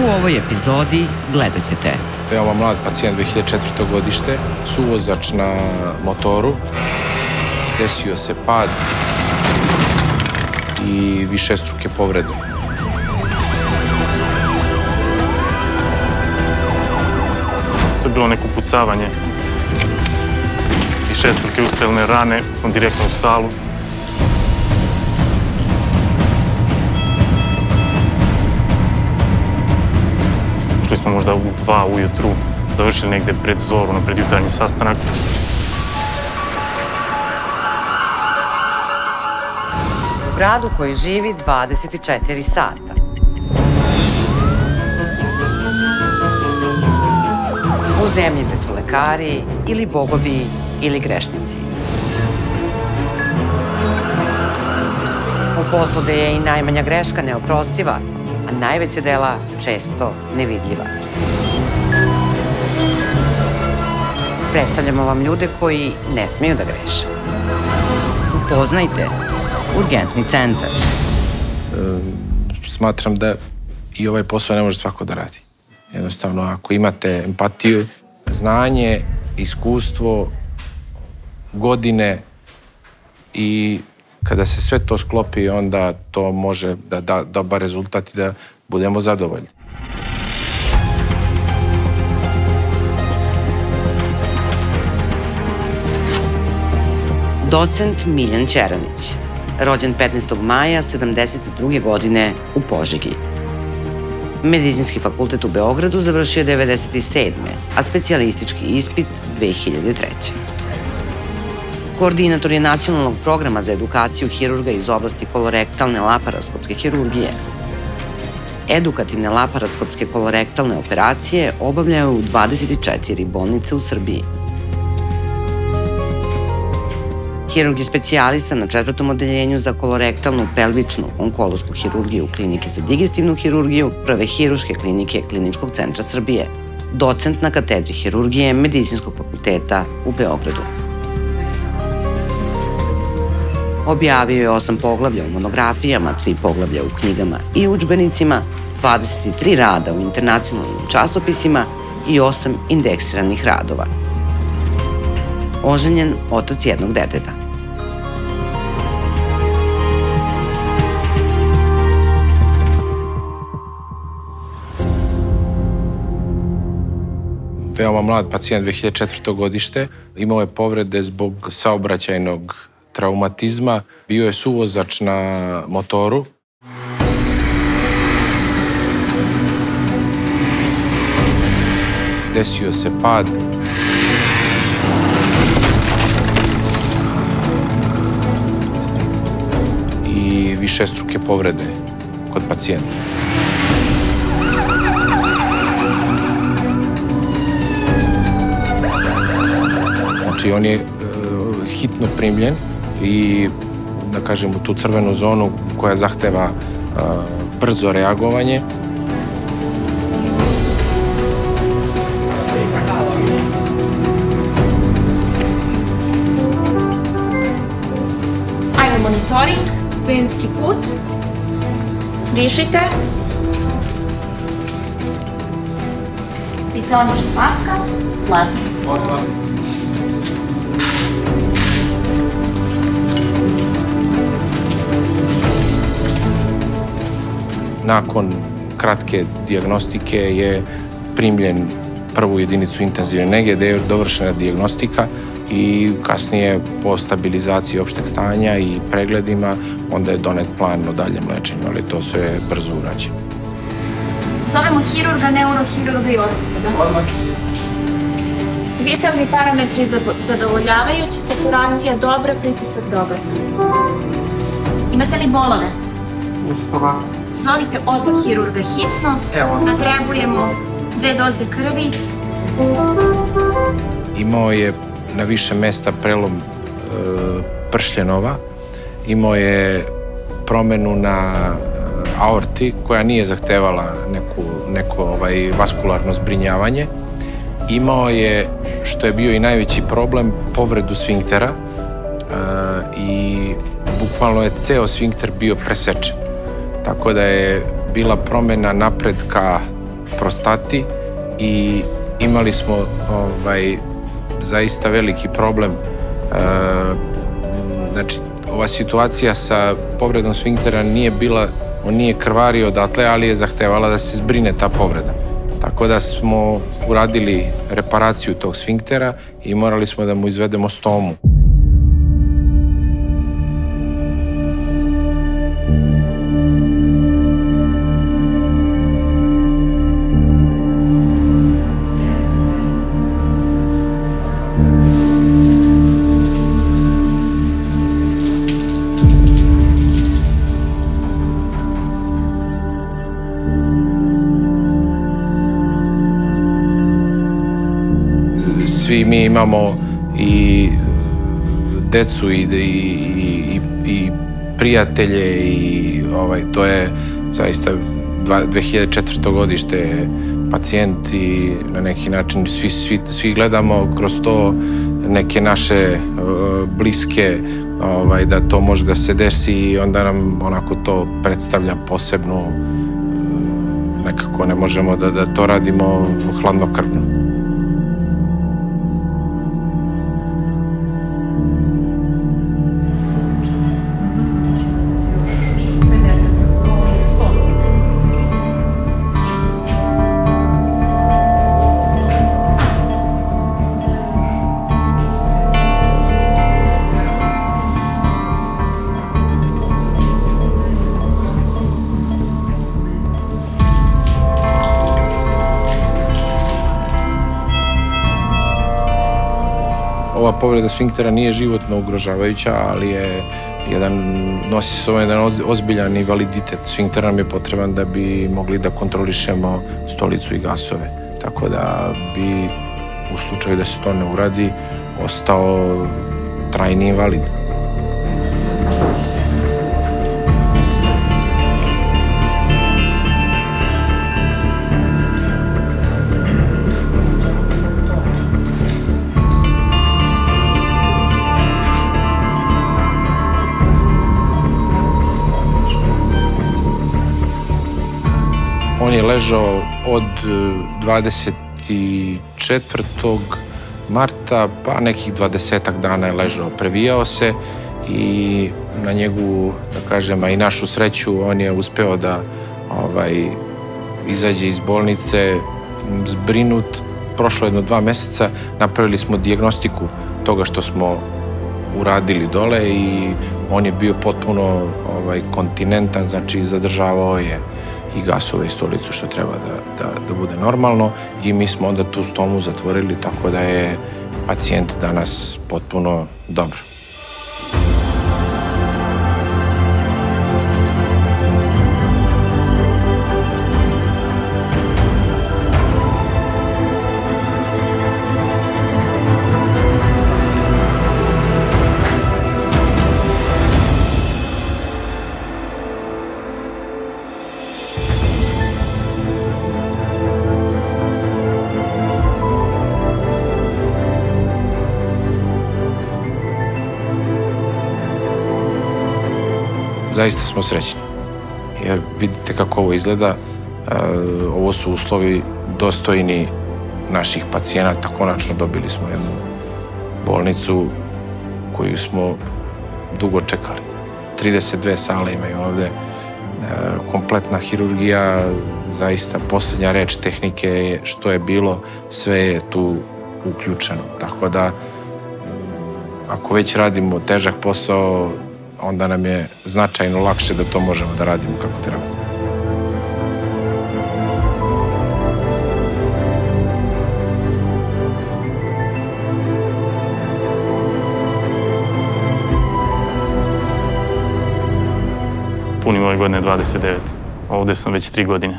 U ovoj epizodi gledat ćete veoma mlad pacijent, 2004. godište, suvozač na motoru, desio se pad i višestruke povrede. To je bilo neko pucavanje, višestruke ustrelne rane, on direktno u salu. Ušli smo možda u 2 ujutru, završili negde pred zoru, na predjutarnji sastanak. u gradu koji živi 24 sata. U zemlji gde su lekari ili bogovi ili grešnici. U poslu gde je i najmanja greška neoprostiva, a najveća dela često nevidljiva. Predstavljamo vam ljude koji ne smeju da greše. Upoznajte Urgentni centar. Smatram da i ovaj posao ne može svako da radi. Jednostavno, ako imate empatiju, znanje, iskustvo, godine i kada se sve to sklopi, onda to može da da dobar rezultat i da budemo zadovoljni. Docent Miljan Ćeranić, rođen 15. maja 1972. godine u Požegi. Medicinski fakultet u Beogradu završio 1997. a specijalistički ispit 2003. Koordinator je Nacionalnog programa za edukaciju hirurga iz oblasti kolorektalne laparoskopske hirurgije. Edukativne laparoskopske kolorektalne operacije obavljaju u 24 bolnice u Srbiji. Hirurg je specijalista na 4. odeljenju za kolorektalnu pelvičnu onkološku hirurgiju Klinike za digestivnu hirurgiju Prve hiruške klinike Kliničkog centra Srbije. Docent na katedri hirurgije Medicinskog fakulteta u Beogradu. Objavio je 8 poglavlja u monografijama, 3 poglavlja u knjigama i udžbenicima, 23 rada u internacionalnim časopisima i 8 indeksiranih radova. Oženjen, otac jednog deteta. Veoma mlad pacijent, 2004. godište, imao je povrede zbog saobraćajnog traumatizma, bio je suvozač na motoru. Desio se pad. I višestruke povrede kod pacijenta. Znači, on je hitno primljen i, da kažem, u tu crvenu zonu koja zahteva brzo reagovanje. Ajmo monitoring, venski put, dišite. Kiseonična maska, plazma. Nakon kratke dijagnostike je primljen prvu jedinicu intenzivne nege, gde je dovršena dijagnostika i kasnije po stabilizaciji opšteg stanja i pregledima onda je donet plan o daljem lečenju, ali to sve je brzo urađeno. Zovemo hirurga, neurohirurga i ortopeda. Vitalni parametri zadovoljavajući, saturacija dobra, pritisak dobar. Imate li bolove? Usto. Zovite odmah hirurga hitno, natrebujemo 2 doze krvi. Imao je na više mesta prelom pršljenova, imao je promenu na aorti koja nije zahtevala neko vaskularno zbrinjavanje. Imao je, što je bio i najveći problem, povredu sfinktera i bukvalno je ceo sfinkter bio presečen. Tako da je bila promena napred ka prostati i imali smo zaista veliki problem. Znači, ova situacija sa povredom sfinktera nije bila, on nije krvario odatle, ali je zahtevala da se zbrine ta povreda. Tako da smo uradili reparaciju tog sfinktera i morali smo da mu izvedemo stomu. Svi mi imamo i decu i prijatelje i to je zaista 2004. godište je pacijent i na neki način svi gledamo kroz to neke naše bliske da to može da se desi i onda nam onako to predstavlja posebno, nekako ne možemo da to radimo hladnokrvno. Ova povreda sfinktera nije životno ugrožavajuća, ali nosi se jedan ozbiljan invaliditet. Sfinkter nam je potreban da bi mogli da kontrolišemo stolicu i gasove. Tako da bi, u slučaju da se to ne uradi, ostao trajni invalid. On je ležao od 24. marta, pa nekih 20-ak dana je ležao, previjao se i na njegu, da kažem, a i našu sreću, on je uspeo da izađe iz bolnice zbrinut. Prošlo 2 meseca, napravili smo dijagnostiku toga što smo uradili dole i on je bio potpuno kontinentan, znači zadržavao je i gasove i stolicu što treba da bude normalno i mi smo onda tu stomu zatvorili, tako da je pacijent danas potpuno dobar. Zaista smo srećni, jer vidite kako ovo izgleda, ovo su uslovi dostojni naših pacijenata. Konačno dobili smo jednu bolnicu koju smo dugo čekali. 32 sale imaju ovde, kompletna hirurgija, zaista poslednja reč tehnike je što je bilo, sve je tu uključeno. Tako da, ako već radimo težak posao, onda nam je značajno lakše da to možemo da radimo kako treba. Punim ove godine 29. Ovde sam već 3 godine.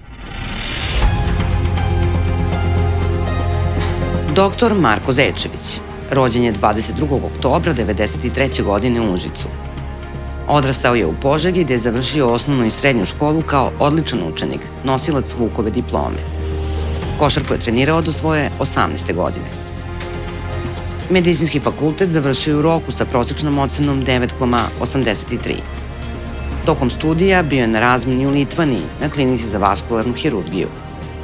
Doktor Marko Zečević. Rođen je 22. oktobra 1993. godine u Užicu. Odrastao je u Požegi gde je završio osnovnu i srednju školu kao odličan učenik, nosilac Vukove diplome. Košarku je trenirao do svoje 18. godine. Medicinski fakultet završio je u roku sa prosečnom ocenom 9,83. Tokom studija bio je na razmeni u Litvaniji na klinici za vaskularnu hirurgiju.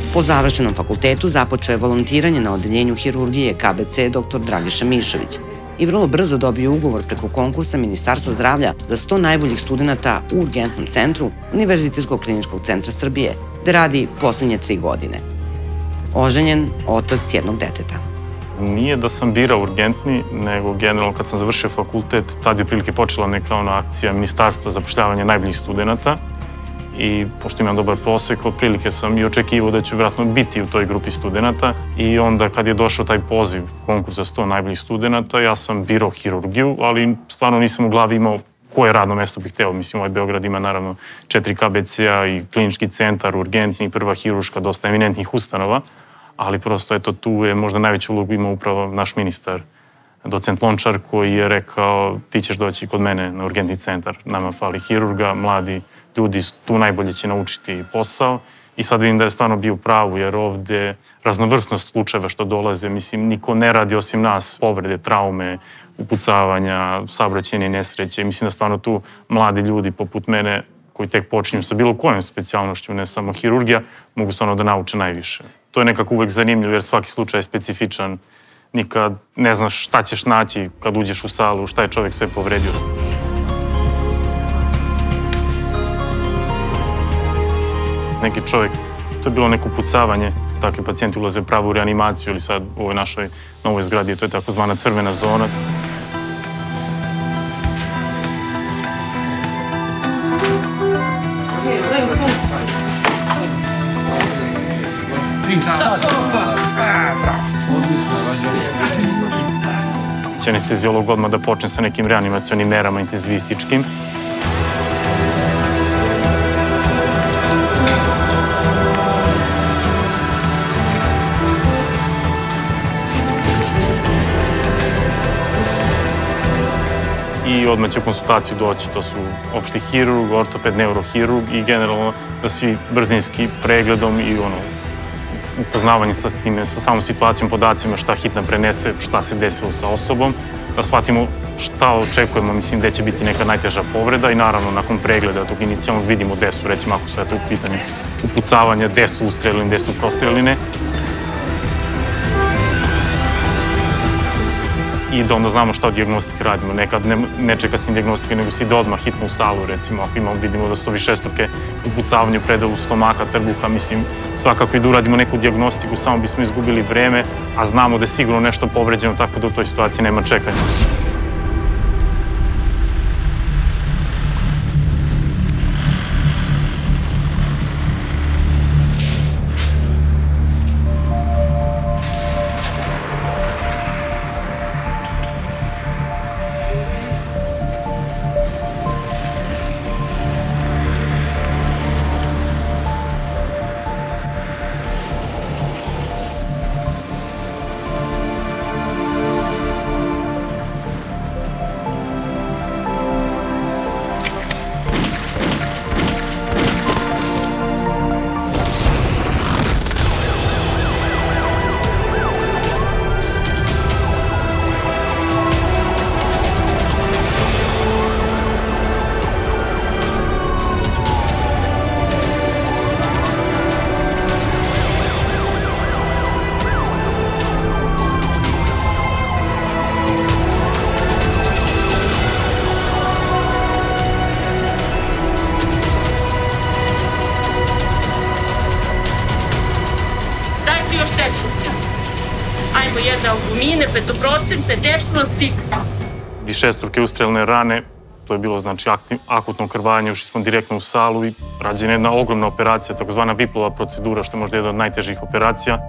Po završenom fakultetu započeo je volontiranje na odeljenju hirurgije KBC dr. Dragiša Mišović i vrlo brzo dobio ugovor preko konkursa Ministarstva zdravlja za 100 najboljih studenta u Urgentnom centru Univerzitetskog kliničkog centra Srbije, gde radi poslednje 3 godine. Oženjen, otac jednog deteta. Nije da sam birao urgentni, nego generalno kad sam završio fakultet, tad je prilike počela neka akcija Ministarstva za zapošljavanje najboljih studenta. I pošto imam dobar prosek, otprilike sam i očekivao da ću vjerojatno biti u toj grupi studenta. I onda kad je došao taj poziv, konkurs za 100 najboljih studenta, ja sam birao hirurgiju, ali stvarno nisam u glavi imao koje radno mesto bih hteo. Mislim, ovaj Beograd ima naravno 4 KBC-a i klinički centar, urgentni, prva hiruška, dosta eminentnih ustanova, ali prosto eto tu je možda najveću ulogu imao upravo naš ministar, docent Lončar, koji je rekao ti ćeš doći kod mene na urgentni centar, nama fali hirurga, mladi ljudi tu najbolje će naučiti posao i sad vidim da je stvarno bio u pravu jer ovde raznovrsnost slučajeva što dolaze, mislim, niko ne radi osim nas, povrede, traume, upucavanja, saobraćajne nesreće. Mislim da stvarno tu mladi ljudi poput mene koji tek počinju sa bilo kojom specijalnošću, ne samo hirurgija, mogu stvarno da nauče najviše. To je nekako uvek zanimljivo jer svaki slučaj je specifičan. Nikad ne znaš šta ćeš naći kad uđeš u salu, šta je čovjek sve povredio. Neki čovjek, to je bilo neko upucavanje, takvi pacijenti ulaze pravo u reanimaciju ili sad u ovoj našoj novoj zgradi, to je takozvana crvena zona. Će anestezijolog odmah da počne sa nekim reanimacionim merama intenzivističkim. I odmah će u konsultaciju doći, to su opšti hirurg, ortoped, neurohirurg i generalno da svi brzinski pregledom i upoznavanje sa time, sa samom situacijom, podacima, šta hitna prenese, šta se desilo sa osobom, da shvatimo šta očekujemo, mislim, gde će biti neka najteža povreda i naravno nakon pregleda tog inicijalnog vidimo gde su, recimo ako su u pitanju upucavanja, gde su ustreline, gde su prostreline. I da onda znamo šta od dijagnostike radimo. Nekad ne čeka se dijagnostike, nego se ide odmah hitno u salu, recimo, ako vidimo da su to višestruke upucavanje u predalu stomaka, trbuha, mislim, svakako i da uradimo neku dijagnostiku, samo bismo izgubili vreme, a znamo da je sigurno nešto povređeno, tako da u toj situaciji nema čekanja. Ajmo jedna albumine, petoprocentne tečnosti. Višestruke ustrelne rane, to je bilo znači akutno krvanje, ušli smo direktno u salu i rađena jedna ogromna operacija, takozvana Whipplova procedura, što je možda jedna od najtežih operacija.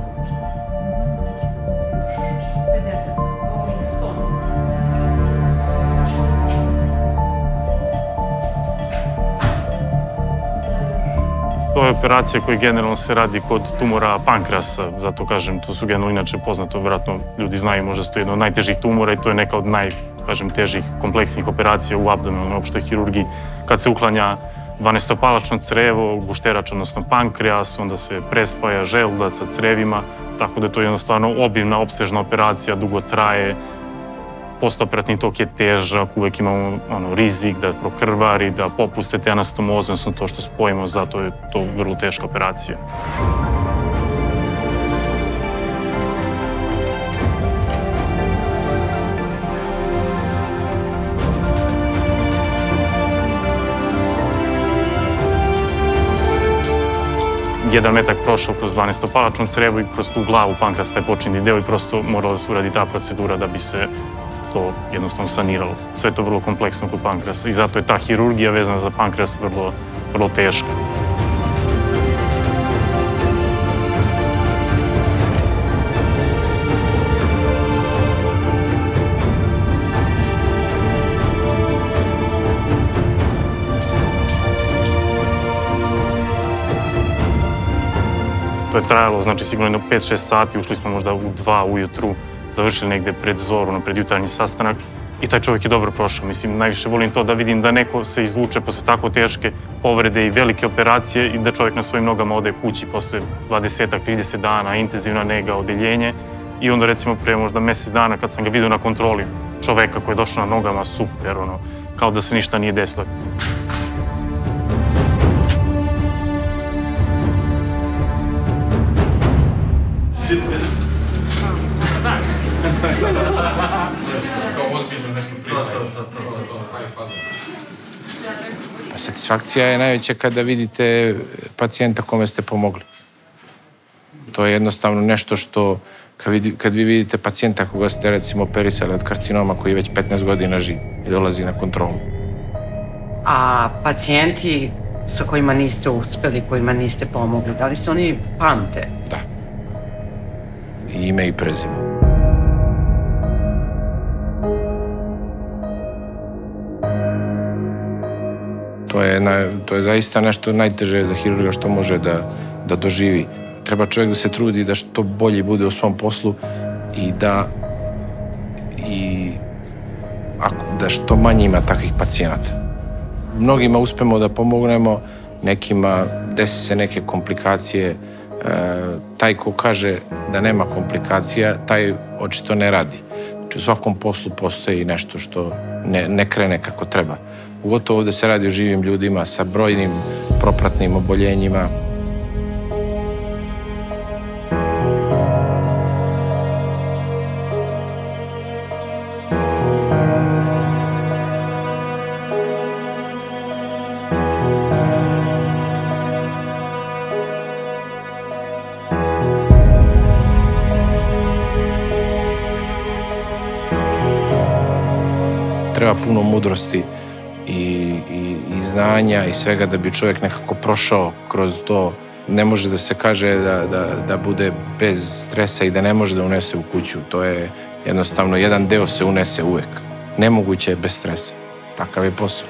To je operacija koja generalno se radi kod tumora pankreasa, zato kažem, tu su generalno inače poznato, vjerojatno ljudi znaju, možda su to jedna od najtežih tumora i to je neka od najtežih kompleksnih operacija u abdomenalnoj opštoj hirurgiji. Kad se uklanja 12-palačno crevo, gušterač, odnosno pankreas, onda se prespaja želudac sa crevima, tako da je to jednostavno obimna, opsežna operacija, dugo traje, postoperativni tok je težak, uvek imamo rizik da prokrvari, da popuste te anastomoze, odnosno to što spojimo, zato je to vrlo teška operacija. jedan metak prošao kroz 12-palačno crevo i kroz tu glavu pankrasta je počinni deo i prosto morala da se uradi ta procedura da bi se to jednostavno saniralo. Sve je to vrlo kompleksno kod pankrasa i zato je ta hirurgija vezana za pankras vrlo teška. To je trajalo, znači, sigurno 5-6 sati, ušli smo možda u 2 ujutru, završili negde pred zoru, pred jutarnji sastanak i taj čovjek je dobro prošao. Mislim, najviše volim to da vidim da neko se izvuče posle tako teške povrede i velike operacije i da čovjek na svojim nogama ode kući posle 20-30 dana, intenzivna nega, odeljenje i onda recimo pre možda mesec dana kad sam ga vidio na kontroli čoveka koji je došao na nogama, super, kao da se ništa nije desilo. Satisfakcija je najveća kada vidite pacijenta kome ste pomogli. To je jednostavno nešto što, kad vi vidite pacijenta koga ste recimo operisali od karcinoma koji već 15 godina živi i dolazi na kontrolu. A pacijenti sa kojima niste uspeli, kojima niste pomogli, da li se oni pamte? Da. I ime i prezime. To je zaista nešto najteže za hirurga što može da doživi. Treba čovjek da se trudi da što bolji bude u svom poslu i da što manje ima takvih pacijenata. Mnogima uspemo da pomognemo, nekima desi se neke komplikacije. Taj ko kaže da nema komplikacija, taj očito ne radi. Znači u svakom poslu postoji nešto što ne krene kako treba. Pogotovo ovde se radi o živim ljudima sa brojnim propratnim oboljenjima. Treba puno mudrosti i znanja i svega da bi čovjek nekako prošao kroz to. Ne može da se kaže da bude bez stresa i da ne može da unese u kuću. To je jednostavno, jedan deo se unese uvek. Nemoguće je bez stresa. Takav je posao.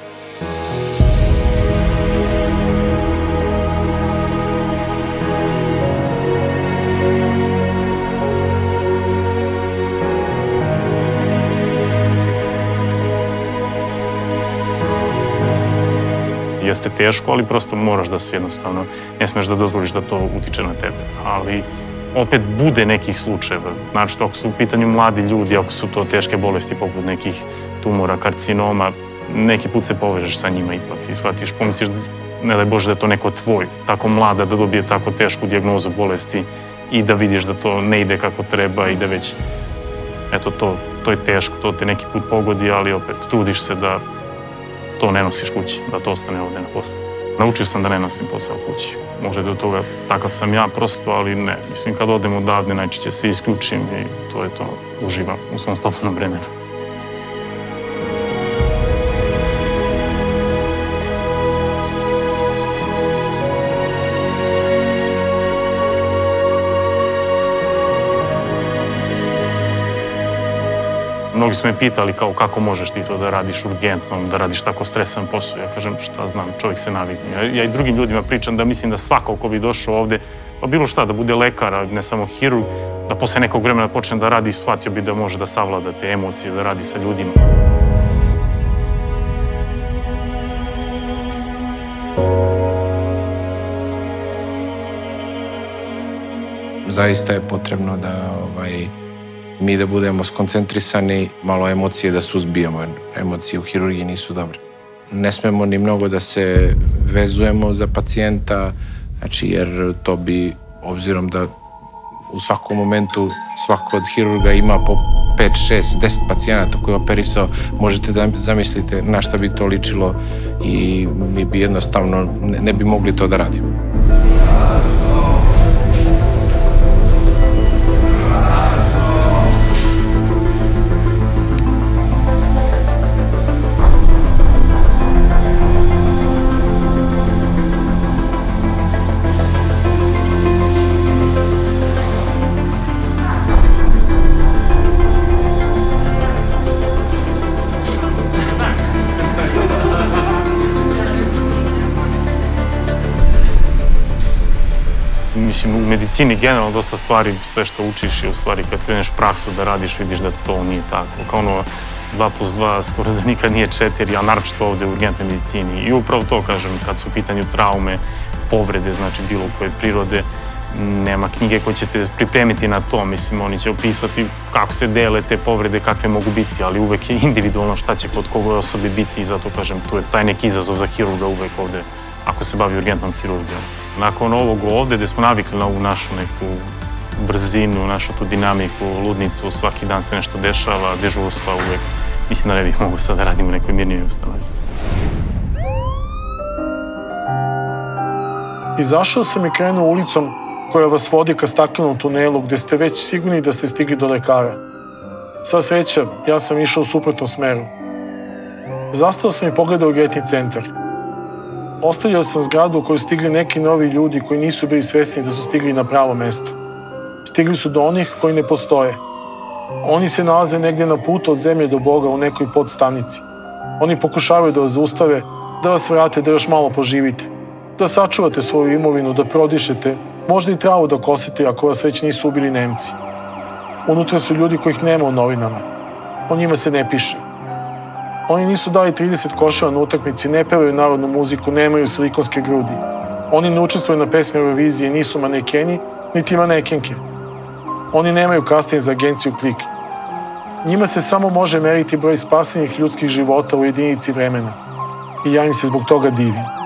Jeste teško, ali prosto moraš da se jednostavno, ne smeš da dozvoliš da to utiče na tebe. Ali opet bude nekih slučajeva. Znači, ako su u pitanju mladi ljudi, ako su to teške bolesti poput nekih tumora, karcinoma, neki put se povežeš sa njima ipak i shvatiš, pomisliš, ne daj Bože da je to neko tvoj, tako mlada, da dobije tako tešku dijagnozu bolesti i da vidiš da to ne ide kako treba i da već, eto, to je teško, to te neki put pogodi, ali opet trudiš se da to ne nosiš kući, da to ostane ovde na poslu. Naučio sam da ne nosim posao kući. Možda je do toga, takav sam ja prosto, ali ne. Mislim, kad odem odavde, najčešće se isključim i to je to, uživam u svom slobodnom vremenu. Mnogi su me pitali kao kako možeš ti to da radiš urgentno, da radiš tako stresan posao. Ja kažem šta znam, čovjek se navikne. Ja i drugim ljudima pričam da mislim da svako ko bi došao ovde, pa bilo šta, da bude lekar, a ne samo hirurg, da posle nekog vremena počne da radi, shvatio bi da može da savlada te emocije, da radi sa ljudima. Zaista je potrebno da mi da budemo skoncentrisani, malo emocije da suzbijemo, jer emocije u hirurgiji nisu dobre. Ne smemo ni mnogo da se vezujemo za pacijenta, znači jer to bi, obzirom da u svakom momentu svako od hirurga ima po 5, 6, 10 pacijenata koji je operisao, možete da zamislite na šta bi to ličilo i mi bi jednostavno ne bi mogli to da radimo. Mislim, u medicini generalno dosta stvari, sve što učiš je u stvari kad kreneš praksu da radiš, vidiš da to nije tako. Kao ono, 2+2 skoro da nikad nije 4, a naročito ovde u urgentnoj medicini. I upravo to, kažem, kad su u pitanju traume, povrede, znači bilo koje prirode, nema knjige koje će te pripremiti na to. Mislim, oni će opisati kako se dele te povrede, kakve mogu biti, ali uvek je individualno šta će kod kogoj osobe biti i zato, kažem, tu je taj neki izazov za hirurga uvek ovde, ako se bavi urgentnom hirurgijom. Nakon ovog ovde, gde smo navikli na ovu našu neku brzinu, našu tu dinamiku, ludnicu, svaki dan se nešto dešava, dežurstva uvek, mislim da ne bih mogu sad da radimo u nekoj mirnijoj ustanovi. Izašao sam i krenuo ulicom koja vas vodi ka staklenom tunelu gde ste već sigurni da ste stigli do lekara. Sva sreća, ja sam išao u suprotnom smeru. Zastao sam i pogledao urgentni centar. Ostavljao sam zgradu u kojoj stigli neki novi ljudi koji nisu bili svesni da su stigli na pravo mesto. Stigli su do onih koji ne postoje. Oni se nalaze negdje na putu od zemlje do Boga u nekoj podstanici. Oni pokušavaju da vas zaustave, da vas vrate, da još malo poživite, da sačuvate svoju imovinu, da prodišete, možda i travu da kosite ako vas već nisu ubili Nemci. Unutra su ljudi kojih nema u novinama. O njima se ne piše. Oni nisu dali 30 koševa na utakmici, ne pevaju narodnu muziku, nemaju silikonske grudi. Oni ne učestvuju na pesmi Eurovizije, nisu manekeni, niti manekenke. Oni nemaju casting za agenciju Klik. Njima se samo može meriti broj spasenih ljudskih života u jedinici vremena. I ja im se zbog toga divim.